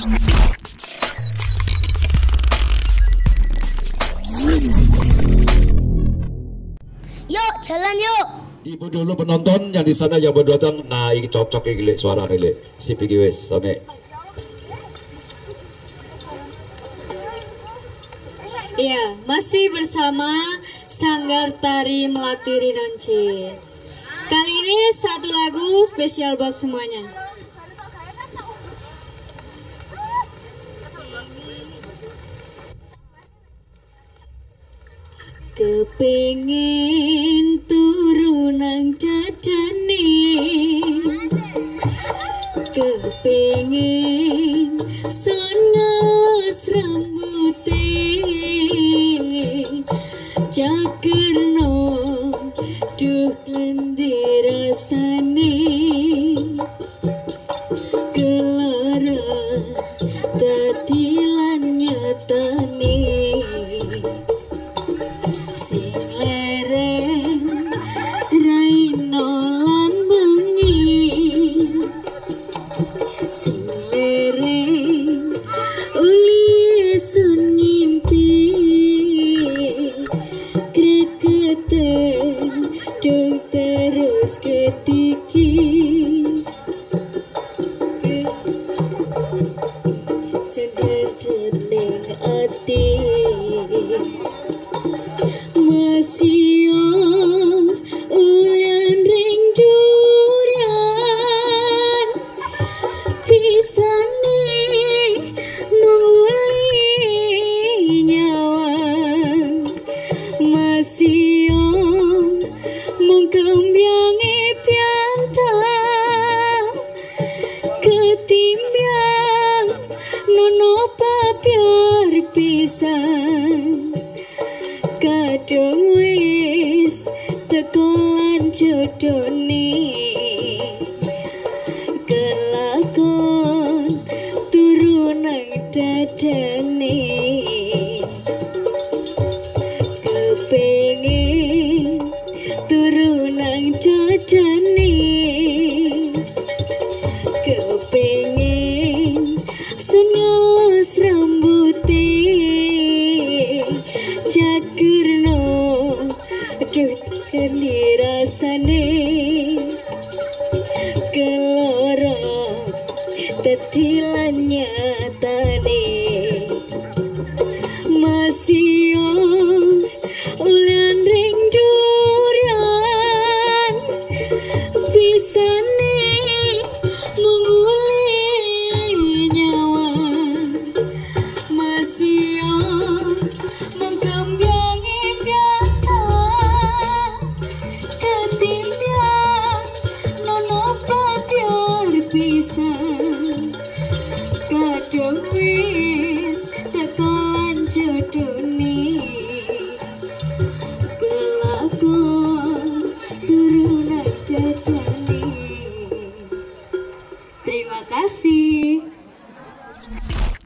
Yuk, jalan yuk. Ibu dulu penonton yang di sana yang berdua nah ini cocok ini suara ini si Piki wes sampai. Iya, masih bersama Sanggar Tari Melati Rinonce. Kali ini satu lagu spesial buat semuanya. Kepengin turu nang dadane, kepengin son ngelus rambute, cakerno duh endi rasane, kelara dadi lan nyatane. Terus ketiki sedekat ning ati masih ulan ring durian pisane nuli nyawa masih mengkembyangi piantang ketimbang nono papiar pisan kadung wis tekolan jodone kelakon turu nang dadane kepengin turu nang dadane kepengin sengelus rambute cakerno duh endi rasane kelara dadi lan nyatane masih ulan ring durian pisane menguli nyawa masih mengkembyangi piantang ketimbang nono papiar pisan kadung wis tekan jodone kelakon turu nang dadane. Terima kasih.